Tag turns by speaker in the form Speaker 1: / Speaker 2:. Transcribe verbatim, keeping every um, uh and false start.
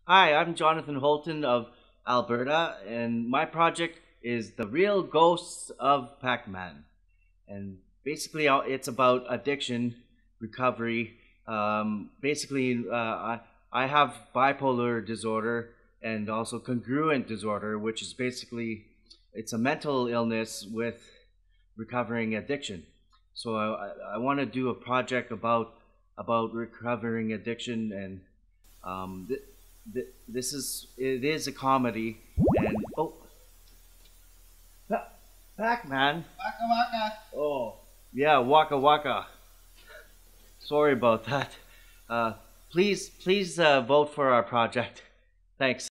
Speaker 1: Hi, I'm Jonathan Holeton of Alberta, and my project is The Real Ghosts of Pacman. And basically, uh, it's about addiction recovery. Um, basically, uh, I, I have bipolar disorder and also congruent disorder, which is basically it's a mental illness with recovering addiction. So I, I want to do a project about about recovering addiction and um, th- th- this is it is a comedy and oh, Pa- Pac-Man.
Speaker 2: Waka waka.
Speaker 1: Oh, yeah, Waka Waka. Sorry about that. Uh, please, please uh, vote for our project. Thanks.